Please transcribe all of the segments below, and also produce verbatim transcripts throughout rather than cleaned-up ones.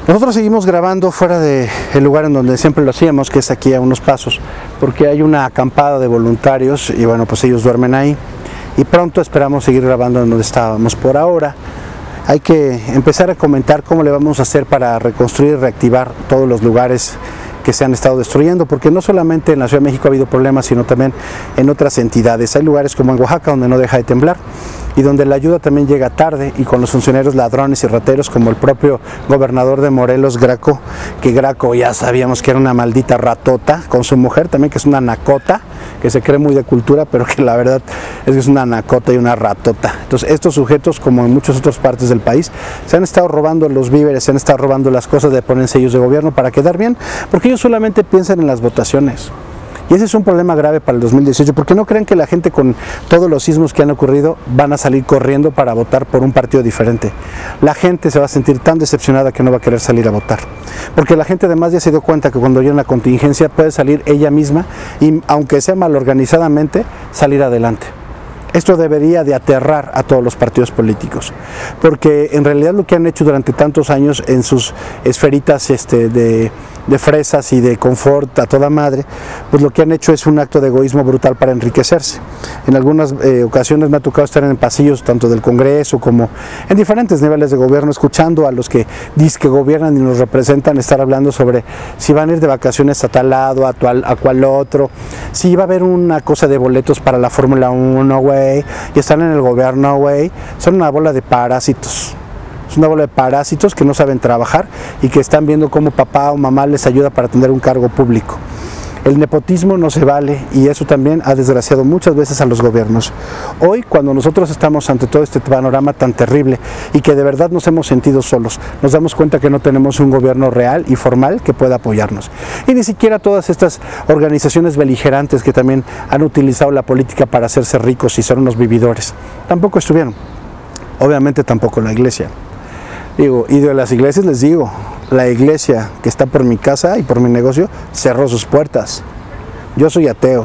Nosotros seguimos grabando fuera del lugar en donde siempre lo hacíamos, que es aquí a unos pasos, porque hay una acampada de voluntarios y bueno, pues ellos duermen ahí y pronto esperamos seguir grabando en donde estábamos. Por ahora hay que empezar a comentar cómo le vamos a hacer para reconstruir y reactivar todos los lugares que se han estado destruyendo, porque no solamente en la Ciudad de México ha habido problemas, sino también en otras entidades. Hay lugares como en Oaxaca donde no deja de temblar y donde la ayuda también llega tarde y con los funcionarios ladrones y rateros como el propio gobernador de Morelos, Graco, que Graco ya sabíamos que era una maldita ratota, con su mujer también, que es una nacota, que se cree muy de cultura, pero que la verdad es que es una nacota y una ratota. Entonces estos sujetos, como en muchas otras partes del país, se han estado robando los víveres, se han estado robando las cosas de poner sellos de gobierno para quedar bien, porque ellos solamente piensan en las votaciones. Y ese es un problema grave para el dos mil dieciocho, porque no creen que la gente, con todos los sismos que han ocurrido, van a salir corriendo para votar por un partido diferente. La gente se va a sentir tan decepcionada que no va a querer salir a votar, porque la gente además ya se dio cuenta que cuando hay una contingencia puede salir ella misma y, aunque sea mal organizadamente, salir adelante. Esto debería de aterrar a todos los partidos políticos, porque en realidad lo que han hecho durante tantos años en sus esferitas este, de, de fresas y de confort a toda madre, pues lo que han hecho es un acto de egoísmo brutal para enriquecerse. En algunas eh, ocasiones me ha tocado estar en pasillos tanto del Congreso como en diferentes niveles de gobierno, escuchando a los que dicen que gobiernan y nos representan estar hablando sobre si van a ir de vacaciones a tal lado, a, tal, a cual otro, si va a haber una cosa de boletos para la Fórmula uno, güey, y están en el gobierno, güey. Son una bola de parásitos. Es una bola de parásitos que no saben trabajar y que están viendo cómo papá o mamá les ayuda para tener un cargo público. El nepotismo no se vale y eso también ha desgraciado muchas veces a los gobiernos. Hoy, cuando nosotros estamos ante todo este panorama tan terrible y que de verdad nos hemos sentido solos, nos damos cuenta que no tenemos un gobierno real y formal que pueda apoyarnos. Y ni siquiera todas estas organizaciones beligerantes que también han utilizado la política para hacerse ricos y ser unos vividores, tampoco estuvieron. Obviamente tampoco la iglesia. Digo, y de las iglesias les digo, la iglesia que está por mi casa y por mi negocio cerró sus puertas. Yo soy ateo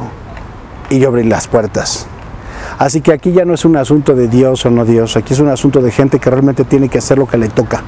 y yo abrí las puertas. Así que aquí ya no es un asunto de Dios o no Dios, aquí es un asunto de gente que realmente tiene que hacer lo que le toca.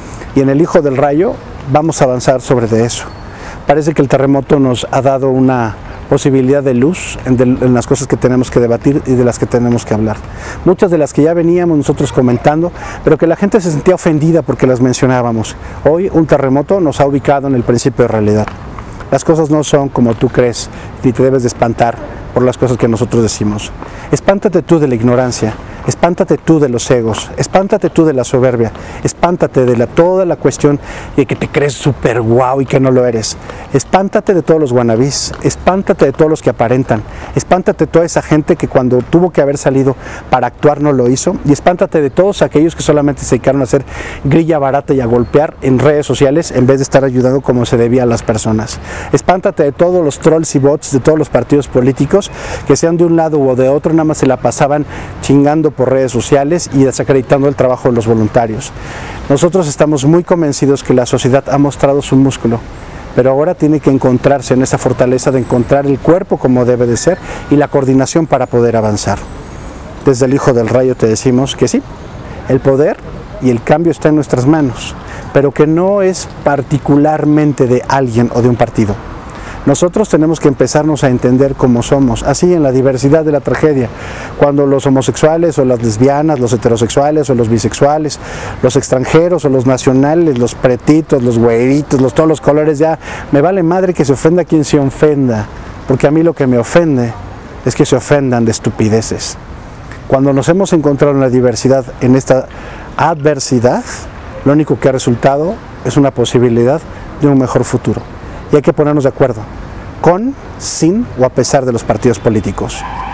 Y en el Hijo del Rayo vamos a avanzar sobre de eso. Parece que el terremoto nos ha dado una posibilidad de luz en, de, en las cosas que tenemos que debatir y de las que tenemos que hablar. Muchas de las que ya veníamos nosotros comentando, pero que la gente se sentía ofendida porque las mencionábamos. Hoy un terremoto nos ha ubicado en el principio de realidad. Las cosas no son como tú crees, ni te debes de espantar por las cosas que nosotros decimos. Espántate tú de la ignorancia, espántate tú de los egos, espántate tú de la soberbia, espántate de la, toda la cuestión de que te crees súper guau y que no lo eres. Espántate de todos los wannabes, espántate de todos los que aparentan, espántate de toda esa gente que cuando tuvo que haber salido para actuar no lo hizo, y espántate de todos aquellos que solamente se dedicaron a hacer grilla barata y a golpear en redes sociales en vez de estar ayudando como se debía a las personas. Espántate de todos los trolls y bots de todos los partidos políticos que sean de un lado o de otro, nada más se la pasaban chingando por redes sociales y desacreditando el trabajo de los voluntarios. Nosotros estamos muy convencidos que la sociedad ha mostrado su músculo, pero ahora tiene que encontrarse en esa fortaleza de encontrar el cuerpo como debe de ser y la coordinación para poder avanzar. Desde el Hijo del Rayo te decimos que sí, el poder y el cambio está en nuestras manos, pero que no es particularmente de alguien o de un partido. Nosotros tenemos que empezarnos a entender cómo somos, así en la diversidad de la tragedia, cuando los homosexuales o las lesbianas, los heterosexuales o los bisexuales, los extranjeros o los nacionales, los pretitos, los güeritos, los, todos los colores, ya me vale madre que se ofenda quien se ofenda, porque a mí lo que me ofende es que se ofendan de estupideces. Cuando nos hemos encontrado en la diversidad, en esta adversidad, lo único que ha resultado es una posibilidad de un mejor futuro. Y hay que ponernos de acuerdo, con, sin o a pesar de los partidos políticos.